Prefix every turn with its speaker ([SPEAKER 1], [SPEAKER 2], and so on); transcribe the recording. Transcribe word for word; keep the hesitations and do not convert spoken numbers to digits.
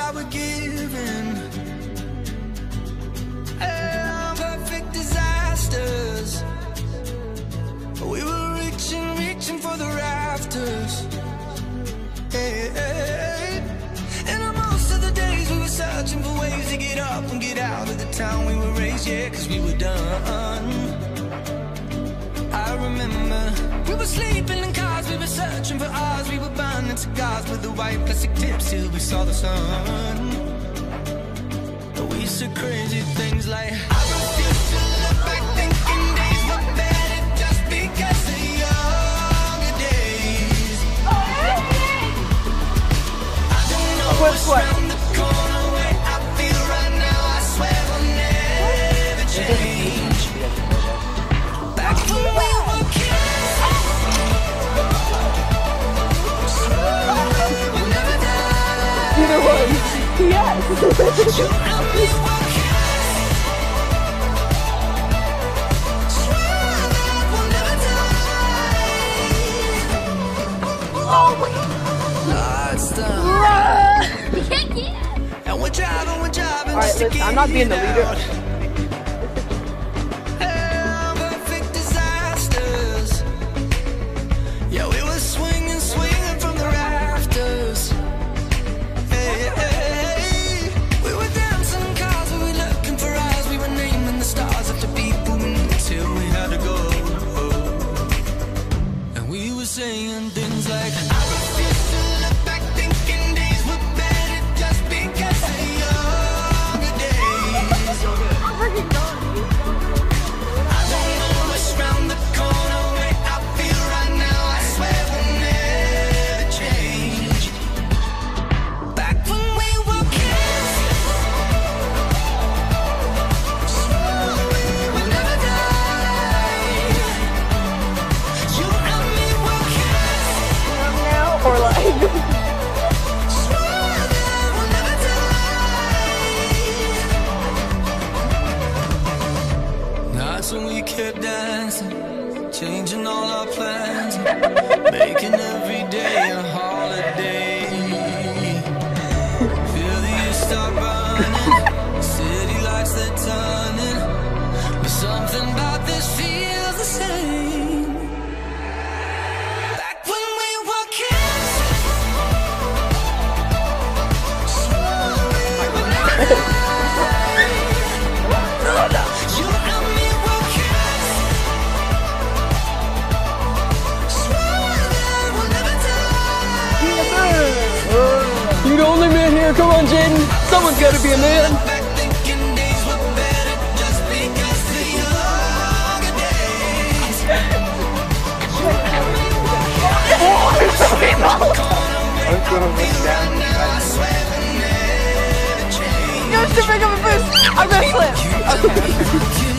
[SPEAKER 1] I were given. Yeah, perfect disasters. We were reaching, reaching for the rafters. Hey, hey. And most of the days we were searching for ways to get up and get out of the town we were raised, yeah, cause we were done. I remember we were sleeping in cars, we were searching for ours, we were burning cigars with the white plastic tips till we saw the sun. We said crazy things like, I refuse to look back thinking days were better just because of younger days. I don't know what's around the corner where I feel right now, I swear will never change. Back when we were kids, we'll never die.
[SPEAKER 2] Either one. Yes.
[SPEAKER 1] You and me were kids, swear that we'll never die.
[SPEAKER 2] Oh my
[SPEAKER 1] Lights down, and we're driving, we're driving.
[SPEAKER 2] All right,
[SPEAKER 1] just to
[SPEAKER 2] listen,
[SPEAKER 1] get
[SPEAKER 2] I'm not being the
[SPEAKER 1] it
[SPEAKER 2] leader.
[SPEAKER 1] out. Yeah, perfect disasters. Yeah, we were swinging, swinging from the rafters. Hey, hey, we were dancing in cars, we were looking for eyes, we were naming the stars after people we knew till we had to go. And we were saying things like, I refuse to look back thinking days were better just because of younger days. I don't know what's round the corner where I feel right now, I swear will never change. Back when we were kids, swear we will never die. You and me were kids,
[SPEAKER 2] now or like.
[SPEAKER 1] swear that we'll never die. Nights when we kept dancing, changing all our plans, making every day a holiday. Feel the years start running, city lights they're turning, but something about this feels the same. Back when we were kids, swear we would never die. You and me were kids, swear that we'll never die.
[SPEAKER 2] You the only man here. Come on, Jaden. Someone's got to be a man.
[SPEAKER 1] Back thinking days were better just because of younger days.
[SPEAKER 2] I'm gonna look down.
[SPEAKER 1] I swear we'll never change.
[SPEAKER 2] Go to pick up a boost. I'm gonna slip. Okay.